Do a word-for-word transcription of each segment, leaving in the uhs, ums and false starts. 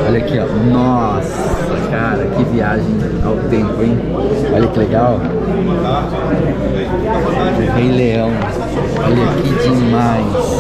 Olha aqui, ó. Nossa, cara, que viagem ao tempo, hein? Olha que legal. O Rei Leão. Olha que demais.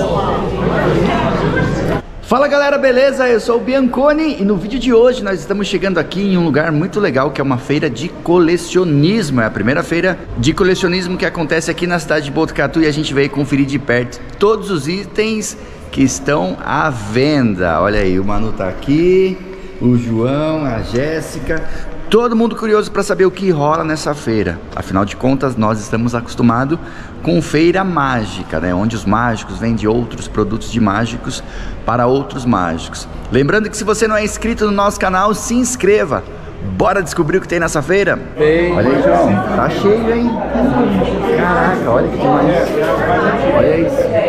Fala galera, beleza? Eu sou o Bianconi e no vídeo de hoje nós estamos chegando aqui em um lugar muito legal que é uma feira de colecionismo. É a primeira feira de colecionismo que acontece aqui na cidade de Botucatu e a gente veio conferir de perto todos os itens que estão à venda. Olha aí, o Manu tá aqui, o João, a Jéssica, todo mundo curioso para saber o que rola nessa feira. Afinal de contas, nós estamos acostumados com feira mágica, né? Onde os mágicos vendem outros produtos de mágicos para outros mágicos. Lembrando que se você não é inscrito no nosso canal, se inscreva. Bora descobrir o que tem nessa feira? Bem, olha aí, João, tá cheio, hein? Caraca, olha que demais. Olha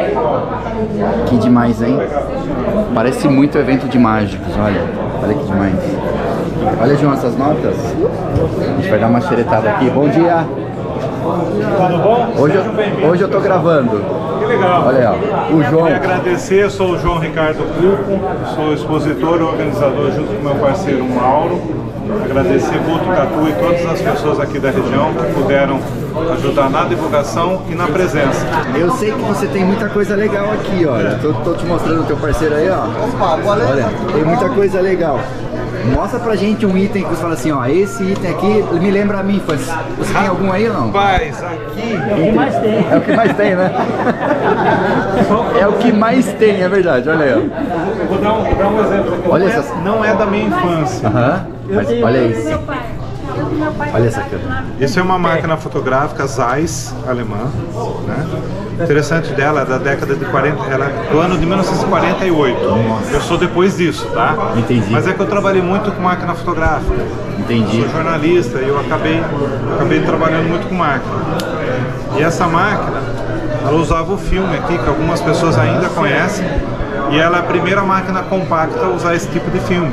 isso. Que demais, hein? Parece muito evento de mágicos, olha. Olha que demais. Olha, João, essas notas. A gente vai dar uma xeretada aqui. Bom dia. Tudo bom? Hoje eu, hoje eu tô gravando. Que legal. Olha aí, ó. O João. Queria agradecer, eu sou o João Ricardo Cuco, sou expositor e organizador junto com meu parceiro Mauro. Agradecer Botucatu e todas as pessoas aqui da região que puderam ajudar na divulgação e na presença. Eu sei que você tem muita coisa legal aqui, olha. Tô, tô te mostrando o teu parceiro aí, ó. Olha, tem muita coisa legal. Mostra pra gente um item que você fala assim, ó, esse item aqui me lembra a minha infância. Você tem algum aí ou não? Rapaz, aqui... É o que mais tem. É o que mais tem, né? É o que mais tem, é verdade, olha aí, ó. Eu vou dar um, vou dar um exemplo aqui. Olha não, essas... é, não é da minha infância. Aham, mas olha isso. Olha essa câmera. Isso é uma máquina fotográfica Zeiss, alemã, né? O interessante dela é da década de quarenta, ela é do ano de mil novecentos e quarenta e oito. Nossa. Eu sou depois disso, tá? Entendi. Mas é que eu trabalhei muito com máquina fotográfica. Entendi. Sou jornalista e eu acabei, acabei trabalhando muito com máquina. E essa máquina, ela usava o filme aqui, que algumas pessoas ainda conhecem, e ela é a primeira máquina compacta a usar esse tipo de filme.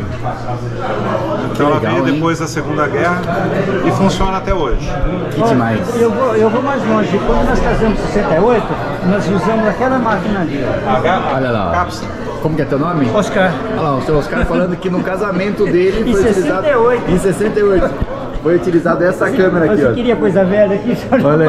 Então ela veio depois da Segunda Guerra e funciona até hoje. Que demais. Eu vou, eu vou mais longe. Quando nós casamos em sessenta e oito, nós usamos aquela máquina ali. Olha lá, ó. Cápsula. Como que é teu nome? Oscar. Olha lá, o seu Oscar falando que no casamento dele Em foi sessenta e oito. utilizado... Em sessenta e oito. Foi utilizada essa câmera aqui, Você ó. queria coisa velha aqui? Olha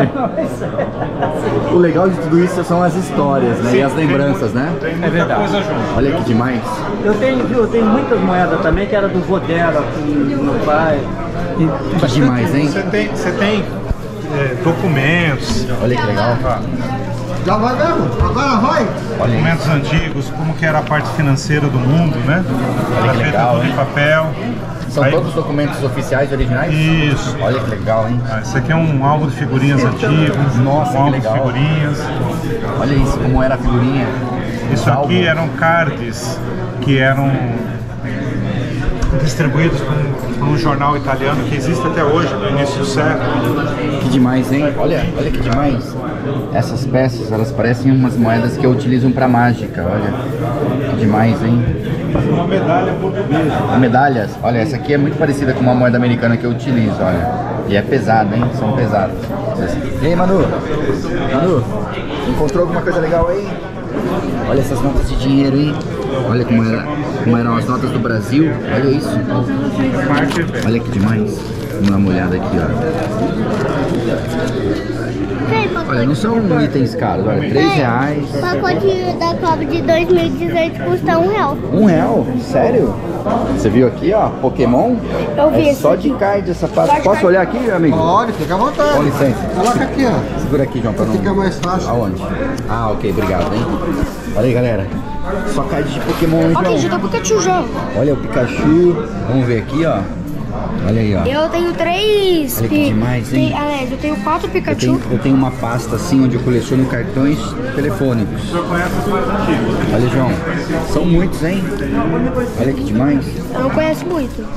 aí. O legal de tudo isso são as histórias, né? Sim, e as lembranças, tem, né? Tem muita É verdade. coisa junto. Olha que demais. Eu tenho, viu, eu tenho muitas moedas também, que era do vô dela, com meu pai. E Que demais, hein? Você tem, você tem é, documentos. Olha que legal. Já vai mesmo? Agora vai? Documentos antigos, como que era a parte financeira do mundo, né? Olha que Era legal, feito tudo hein? em papel. São Aí- todos documentos oficiais originais? Isso. Olha que legal, hein? Ah, esse aqui é um álbum de figurinhas antigo. Nossa, um que álbum legal. de figurinhas. Olha isso, como era a figurinha. Isso Álbum. aqui eram cards que eram distribuídos por, por um jornal italiano que existe até hoje, no início do século. Que demais, hein? Olha, olha que demais. Essas peças, elas parecem umas moedas que utilizam para mágica, olha. Que demais, hein? Uma medalha portuguesa. Medalhas, olha, essa aqui é muito parecida com uma moeda americana que eu utilizo, olha. E é pesada, hein? São pesadas. E aí, Manu? Manu, encontrou alguma coisa legal aí? Olha essas notas de dinheiro, hein? Olha como, era, como eram as notas do Brasil. Olha isso. Olha que demais. Vamos dar uma olhada aqui, ó. Olha, não são itens caros, olha, três reais. O pacote da Copa de dois mil e dezoito custa um real. Um real? Sério? Você viu aqui, ó, Pokémon? Eu vi É esse só aqui. de card essa parte. Posso olhar aqui, meu amigo? Pode, fica à vontade. Com licença. Coloca aqui, ó. Segura aqui, João, pra não... Fica mais fácil. Aonde? Ah, ok, obrigado, hein? Olha aí, galera. Só card de Pokémon, hein, Ok, João? ajuda o Pikachu, João. Olha o Pikachu. Vamos ver aqui, ó. Olha aí, ó. Eu tenho três. Olha que pi- demais, hein? tem- Aliás, eu tenho quatro Eu Pikachu. tenho, eu tenho uma pasta assim onde eu coleciono cartões telefônicos. Você conhece os mais antigos? Olha, João. São muitos, hein? Olha que demais. Eu não conheço muito.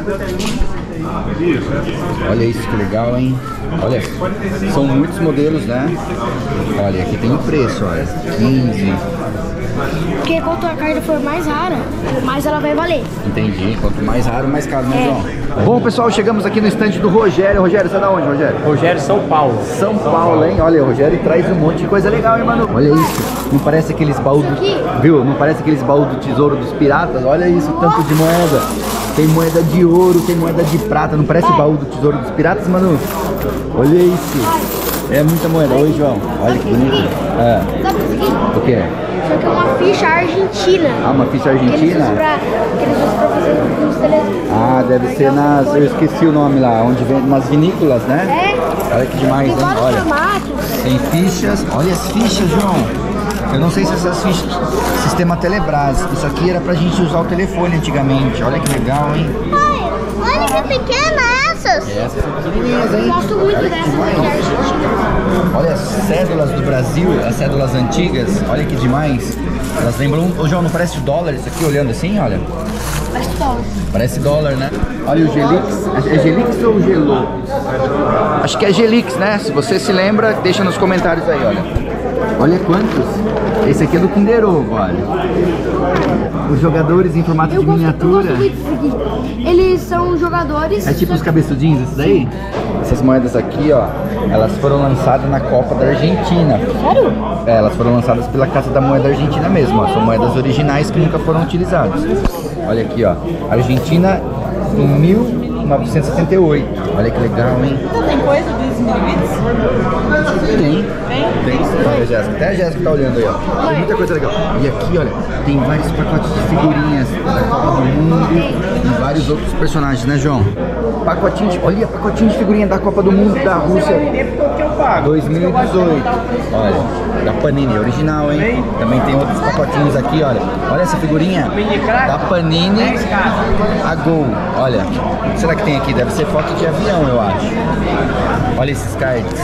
Olha isso, que legal, hein? Olha, são muitos modelos, né? Olha, aqui tem o preço, olha. quinze. Porque quanto a carta for mais rara, mais ela vai valer. Entendi. Quanto mais raro, mais caro, né, É. João? Bom, pessoal, chegamos aqui no estande do Rogério. Rogério, você é da onde, Rogério? Rogério, São Paulo. São Paulo, hein? Olha, o Rogério traz um monte de coisa legal, hein, mano? Olha isso. Não parece aqueles baús do... aqui? Viu? Não parece aqueles baús do tesouro dos piratas? Olha isso, tanto de moeda. Tem moeda de ouro, tem moeda de prata. Não parece o baú do tesouro dos piratas, mano? Olha isso. É muita moeda. Oi, João. Olha que bonito. É. Sabe isso aqui? O quê? Isso aqui é uma ficha argentina. Ah, uma ficha Que eles argentina? usam pra, que eles usam pra fazer nos telefones. Ah, deve ser nas... Eu esqueci o nome lá, onde vem umas vinícolas, né? É. Olha que demais, Tem hein? vários Olha. formatos. Tem fichas. Olha as fichas, João. Eu não sei se essas fichas... Sistema Telebrás. Isso aqui era pra gente usar o telefone antigamente. Olha que legal, hein? Olha, olha que pequena essas. Essas são pequenininhas, hein? Eu gosto muito Olha que dessas demais. aqui da Argentina. Olha as cédulas do Brasil, as cédulas antigas. Olha que demais. Elas lembram... Ô, João, não parece o dólar isso aqui, olhando assim? Olha. Parece dólar. Parece dólar, né? Olha o Gelix. É Gelix ou Gelô? Acho que é Gelix, né? Se você se lembra, deixa nos comentários aí, olha. Olha quantos. Esse aqui é do Kinder Ovo, olha. Os jogadores em formato Eu de gosto, eu miniatura. gosto muito disso aqui. Eles são jogadores. É tipo os cabeçudinhos, esses daí? Essas moedas aqui, ó, elas foram lançadas na Copa da Argentina. Sério? É, elas foram lançadas pela Casa da Moeda Argentina mesmo, ó. São moedas originais que nunca foram utilizadas. Olha aqui, ó. Argentina em mil novecentos e setenta e oito. Olha que legal, hein? Tem coisa dos Smilvits? Tem. Tem. Olha a Jéssica. Até a Jéssica tá olhando aí, ó. Tem muita coisa legal. E aqui, olha, tem vários pacotes de figurinhas da Copa do Mundo e vários outros personagens, né, João? Pacotinho de... Olha, pacotinho de figurinha da Copa do Mundo da Rússia dois mil e dezoito. Olha, da Panini, original, hein? Também tem outros pacotinhos aqui, olha. Olha essa figurinha da Panini a Gol. Olha, o que será que tem aqui? Deve ser foto de avião, eu acho. Olha esses cards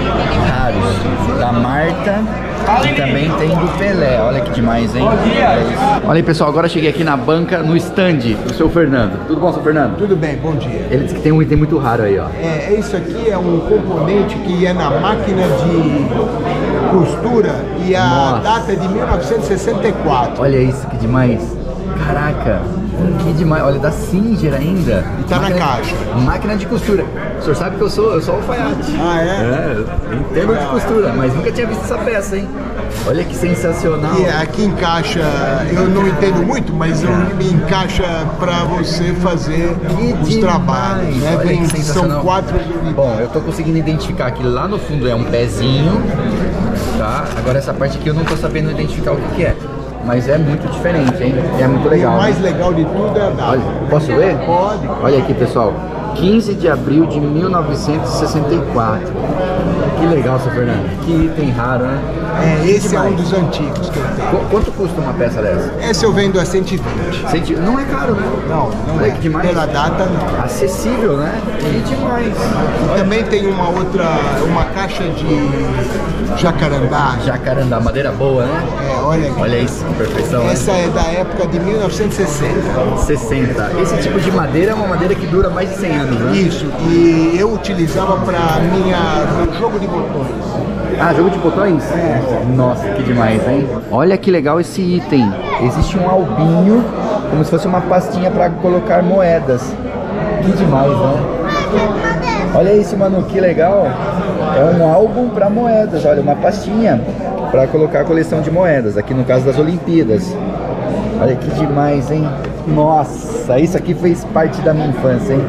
raros da Marta e também tem do Pelé. Olha que demais, hein? Olha aí, pessoal, agora cheguei aqui na banca, no stand do seu Fernando. Tudo bom, seu Fernando? Tudo bem, bom dia. Ele disse que tem um item muito raro aí, ó. É, isso aqui é um componente que é na máquina de costura e a Nossa. data é de mil novecentos e sessenta e quatro. Olha isso, que demais. Caraca, que demais. Olha, da Singer ainda. E tá na caixa. Máquina de costura. O senhor sabe que eu sou, eu sou alfaiate. Ah, é? É, eu entendo de costura, mas nunca tinha visto essa peça, hein? Olha que sensacional. E aqui encaixa, eu não entendo muito, mas eu me encaixa para você fazer Que os demais. trabalhos. Né? Olha Vem- que são sensacional. quatro unidades. Bom, eu tô conseguindo identificar que lá no fundo é um pezinho, tá? Agora essa parte aqui eu não tô sabendo identificar o que que é. Mas é muito diferente, hein? É muito E o legal. mais né? legal de tudo é a data. Olha, posso ler? Pode. Olha aqui, pessoal. quinze de abril de mil novecentos e sessenta e quatro. Que legal, seu Fernando. Que item raro, né? É, esse Demais. é um dos antigos que eu tenho. Qu- Quanto custa uma peça dessa? Esse eu vendo a cento e vinte. Centi- Não é caro, né? Não, não Olha é. que demais. Pela data, não. Acessível, né? Que demais. E também tem uma outra, uma caixa de jacarandá. Jacarandá, madeira boa, né? É, olha aqui. Olha isso, que perfeição, né? Essa é da época de mil novecentos e sessenta. sessenta. Esse tipo de madeira é uma madeira que dura mais de cem anos, né? Isso, e eu utilizava para minha meu jogo de botões. Ah, jogo de botões? É. Nossa, que demais, hein? Olha que legal esse item. Existe um albinho, como se fosse uma pastinha para colocar moedas. Que demais, né? Olha isso, mano, que legal. É um álbum para moedas, olha, uma pastinha para colocar a coleção de moedas, aqui no caso das Olimpíadas. Olha que demais, hein? Nossa, isso aqui fez parte da minha infância, hein?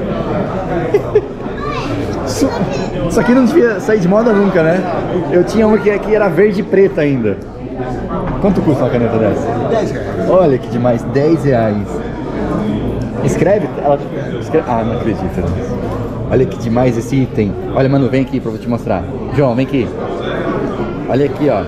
Isso, isso aqui não devia sair de moda nunca, né? Eu tinha uma que aqui era verde e preta ainda. Quanto custa uma caneta dessa? dez reais. Olha que demais, dez reais. Escreve? Ela escreve. Ah, não acredito. Olha que demais esse item. Olha, mano, vem aqui pra eu te mostrar. João, vem aqui. Olha aqui, ó.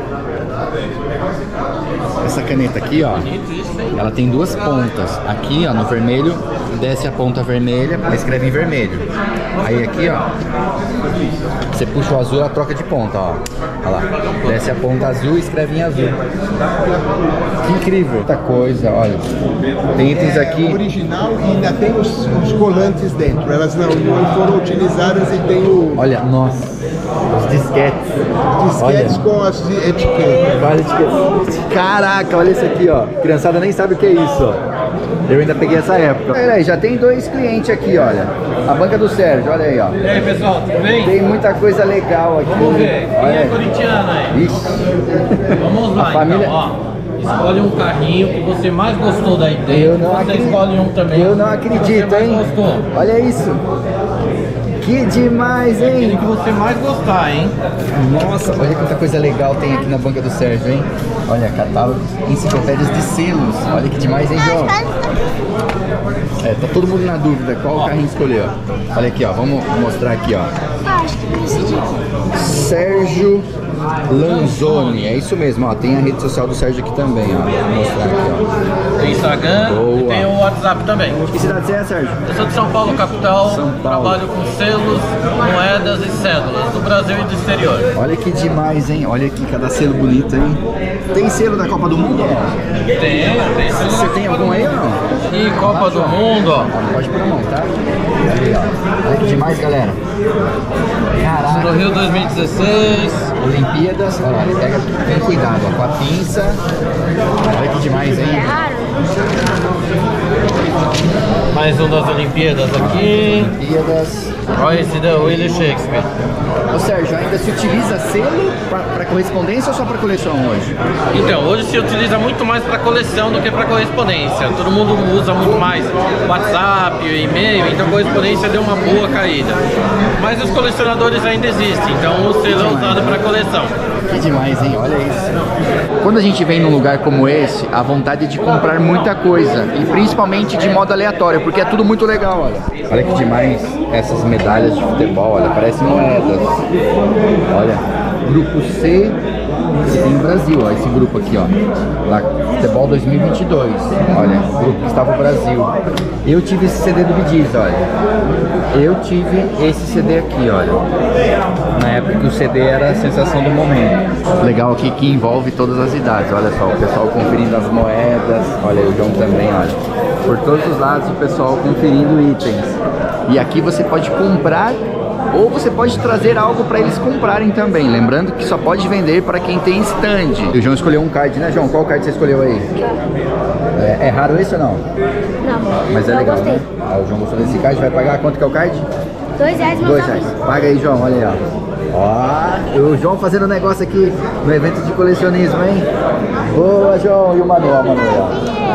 Essa caneta aqui, ó, ela tem duas pontas. Aqui, ó, no vermelho, desce a ponta vermelha, ela escreve em vermelho. Aí aqui, ó, você puxa o azul, ela troca de ponta, ó. Olha lá, desce a ponta azul e escreve em azul. Que incrível. Muita coisa, olha. Tem itens É aqui. original e ainda tem os, os colantes dentro. Elas não, não foram utilizadas e tem o... Olha, nossa, Os disquetes. Disquetes com as etiquetas. Olha, etiquetas. Caraca, olha isso aqui, ó. Criançada nem sabe o que é isso, ó. Eu ainda peguei essa época. Olha aí, já tem dois clientes aqui, olha. A banca do Sérgio, olha aí, ó. E aí, pessoal, tudo bem? Tem muita coisa legal aqui. Vamos ver. Quem Olha é aí. corintiano aí? Ixi. Vamos lá, A família... então, ó. Escolhe um carrinho que você mais gostou da ideia. Eu não você acredito. escolhe um também. Eu não que acredito, você mais hein? Gostou. Olha isso. Que demais, Aquele hein? que você mais gostar, hein? Nossa, olha quanta coisa legal tem aqui na banca do Sérgio, hein? Olha, catálogos, enciclopédias de selos. Olha que demais, hein, João? É, tá todo mundo na dúvida qual carrinho escolher, ó. Olha aqui, ó, vamos mostrar aqui, ó. Sérgio Lanzoni, é isso mesmo, ó. Tem a rede social do Sérgio aqui também, ó. Vou mostrar aqui, ó. Tem Instagram Boa. e tem o WhatsApp também. Que cidade você é, Sérgio? Eu sou de São Paulo, capital. São Paulo. Trabalho com selos, moedas e cédulas do Brasil e do exterior. Olha que demais, hein? Olha aqui, cada selo bonito, hein? Tem selo da Copa do Mundo, ó? Tem, tem selo. Você tem algum aí ou não? E Copa do Mundo, ó. Ó, não pode pôr a mão, tá? Olha aí, ó. Olha que demais, galera. Caraca. Do Rio dois mil e dezesseis. Olimpíadas, olha lá, ele pega com cuidado, ó, com a pinça. Olha que demais, hein? Mais um das Olimpíadas aqui. Olimpíadas. Olha esse da William Shakespeare. Ô Sérgio, ainda se utiliza selo para correspondência ou só para coleção hoje? Então, hoje se utiliza muito mais para coleção do que para correspondência. Todo mundo usa muito mais WhatsApp, e-mail, então a correspondência deu uma boa caída. Mas os colecionadores ainda existem, então o selo é usado para coleção. Que demais, hein? Olha isso. Quando a gente vem num lugar como esse, a vontade é de comprar muita coisa. E principalmente de modo aleatório, porque é tudo muito legal, olha. Olha que demais essas medalhas de futebol, olha, parecem moedas. Olha, grupo C, que tem no Brasil, ó, esse grupo aqui, ó. Lá, Futebol dois mil e vinte e dois. Olha, grupo que estava o Brasil. Eu tive esse C D do Bidiz, olha. Eu tive esse C D aqui, olha. Na época que o C D era a sensação do momento. Legal aqui que envolve todas as idades. Olha só, o pessoal conferindo as moedas. Olha, o João também, olha. Por todos os lados o pessoal conferindo itens. E aqui você pode comprar ou você pode trazer algo para eles comprarem também. Lembrando que só pode vender para quem tem stand. E o João escolheu um card, né, João? Qual card você escolheu aí? É, é raro esse ou não? Não, Mas é eu legal, gostei. né? Ah, o João gostou desse card. Vai pagar quanto que é o card? Dois reais, meu Dois reais. Paga aí, João. Olha aí, ó. Ó, o João fazendo negócio aqui no evento de colecionismo, hein? Boa, João. E o Manuel, Manuel.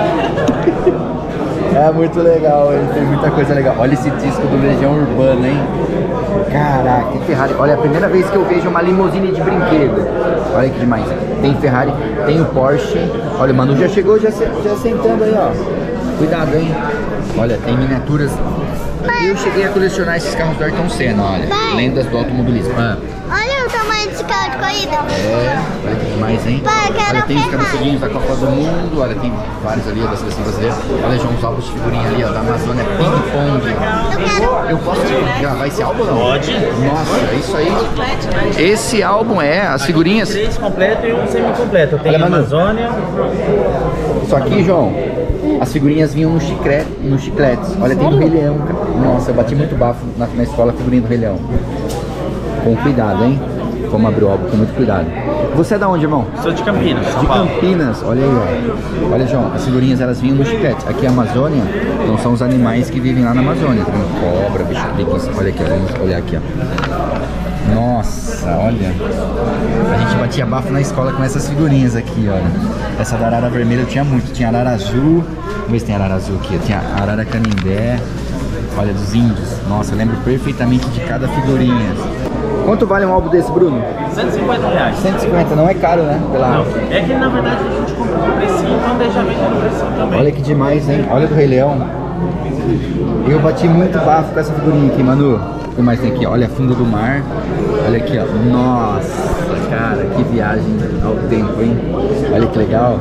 É muito legal, hein? Tem muita coisa legal. Olha esse disco do Legião Urbana, hein? Caraca, que Ferrari. Olha, a primeira vez que eu vejo uma limusine de brinquedo. Olha que demais. Tem Ferrari, tem o Porsche. Olha, o Manu já chegou já, se, já sentando aí, ó. Cuidado, hein? Olha, tem miniaturas. Eu cheguei a colecionar esses carros do Ayrton Senna, olha. Pai. Lendas do automobilismo. Ah. Olha o tamanho desse carro de corrida. É, olha que demais, hein? Pai, eu quero Olha, tem os Ferrari. cabeçudinhos da Copa do Mundo, olha, tem vários ali, ó, da seleção brasileira. Olha, João, os álbuns de figurinha ali, ó, da Amazônia Ping Pong. Eu quero. Eu posso gravar esse álbum ou não? Pode. Nossa, é isso aí. Esse álbum é, as figurinhas. Três completo e um semi-completo. Tem Olha, Manu. Amazônia. Isso aqui, João, as figurinhas vinham no chiclete, nos chicletes. Olha, tem do Rei Leão, cara. Nossa, eu bati muito bafo na, na escola a figurinha do Rei Leão. Com cuidado, hein? Vamos abrir o álbum com muito cuidado. Você é da onde, irmão? Sou de Campinas, São De Paulo. Campinas, olha aí, ó. Olha, João, as figurinhas elas vinham no chiclete. Aqui é a Amazônia, então são os animais que vivem lá na Amazônia. Tá vendo? Cobra, bicho preguiça. Olha aqui, ó, vamos olhar aqui, ó. Nossa, olha. A gente batia bafo na escola com essas figurinhas aqui, olha. Essa da arara vermelha eu tinha muito. Tinha arara azul. Vamos ver se tem arara azul aqui. Tinha arara canindé. Olha, dos índios. Nossa, eu lembro perfeitamente de cada figurinha. Quanto vale um álbum desse, Bruno? cento e cinquenta reais. cento e cinquenta, não é caro, né? Pela... Não, é que na verdade a gente comprou no precinho, então deixa vender no precinho também. Olha que demais, hein? Olha do Rei Leão. Eu bati muito bafo com essa figurinha aqui, Manu. O que mais tem aqui? Olha a Fundo do Mar. Olha aqui, ó. Nossa, cara, que viagem ao tempo, hein? Olha que legal.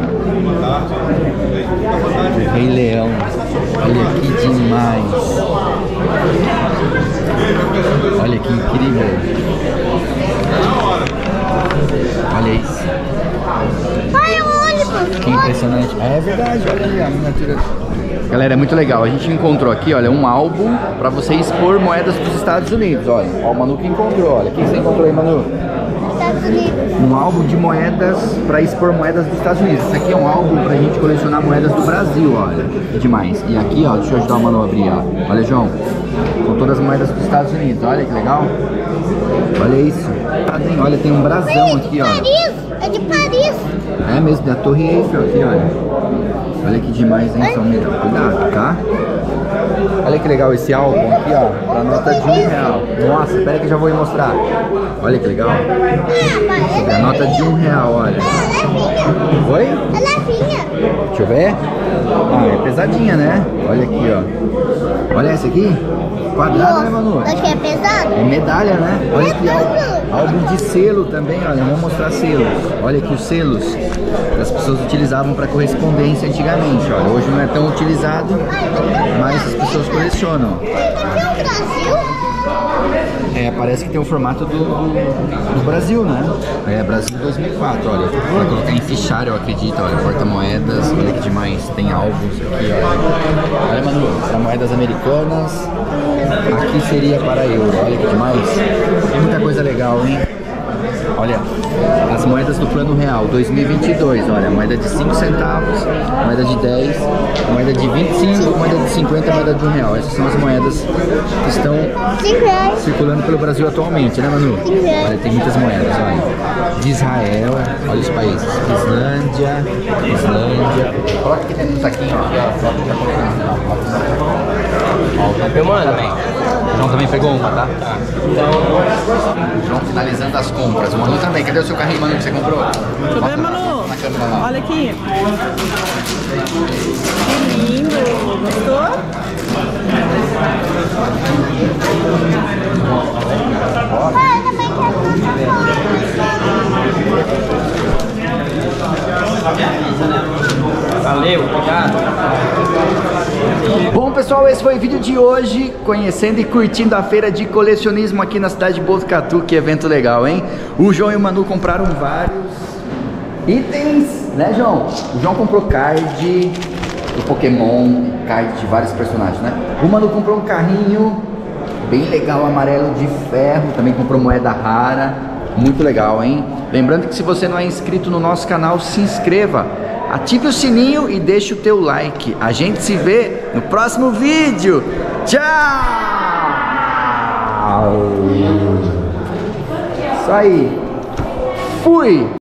O Rei Leão. Olha que demais. Olha que incrível. Olha isso. Olha o ônibus. Que impressionante. É verdade, olha ali a miniatura. Galera, é muito legal. A gente encontrou aqui, olha, um álbum pra você expor moedas dos Estados Unidos, olha. Ó, o Manu que encontrou, olha. O que você encontrou aí, Manu? Estados Unidos. Um álbum de moedas pra expor moedas dos Estados Unidos. Esse aqui é um álbum pra gente colecionar moedas do Brasil, olha. Que demais. E aqui, ó, deixa eu ajudar o Manu a abrir, ó. Olha, João. São todas as moedas dos Estados Unidos, olha que legal. Olha isso. Olha, tem um brasão aqui, ó. Paris! É de Paris! É mesmo, da Torre Eiffel aqui, olha. Olha que demais, hein, São Miguel. Cuidado, tá? Olha que legal esse álbum aqui, ó. Pra nota de um real. Nossa, espera que eu já vou mostrar. Olha que legal. É a nota de um real, olha. Oi? É levinha. Deixa eu ver. Ah, é pesadinha, né? Olha aqui, ó. Olha essa aqui. Quadrada, né, Manu? Acho que é pesado. É medalha, né? Olha aqui, ó. Álbum de selo também, olha. Vamos mostrar selos. Olha aqui os selos que as pessoas utilizavam para correspondência antigamente, olha. Hoje não é tão utilizado, mas as pessoas colecionam. Aqui é o Brasil. É, parece que tem o formato do, do, do Brasil, né? É, Brasil dois mil e quatro, olha. Vai colocar em fichário, eu acredito, olha. Porta-moedas, olha que demais. Tem álbuns aqui, olha. Olha, Manu, para moedas americanas. Aqui seria para euro, olha que demais. Tem muita coisa legal, hein? Olha, as moedas do Plano Real dois mil e vinte e dois, olha, moeda de cinco centavos, moeda de dez, moeda de vinte e cinco, moeda de cinquenta, moeda de um real. Essas são as moedas que estão circulando pelo Brasil atualmente, né, Manu? Olha, tem muitas moedas, olha. De Israel, olha os países. Islândia, Islândia. Coloca aqui dentro do saquinho, ó. Ó, tá filmando também. O João também pegou uma, tá? Tá. Então, o João finalizando as compras. O Manu também. Cadê o seu carrinho, Manu, que você comprou? Deixa eu ver, Manu. Olha aqui. Que lindo. Gostou? Pai, eu também quero Valeu, obrigado. Bom, pessoal, esse foi o vídeo de hoje, conhecendo e curtindo a feira de colecionismo aqui na cidade de Botucatu. Que evento legal, hein? O João e o Manu compraram vários itens, né, João? O João comprou card do Pokémon, card de vários personagens, né? O Manu comprou um carrinho bem legal, amarelo de ferro, também comprou moeda rara, muito legal, hein? Lembrando que se você não é inscrito no nosso canal, se inscreva, ative o sininho e deixe o teu like. A gente se vê no próximo vídeo. Tchau! Isso aí. Fui!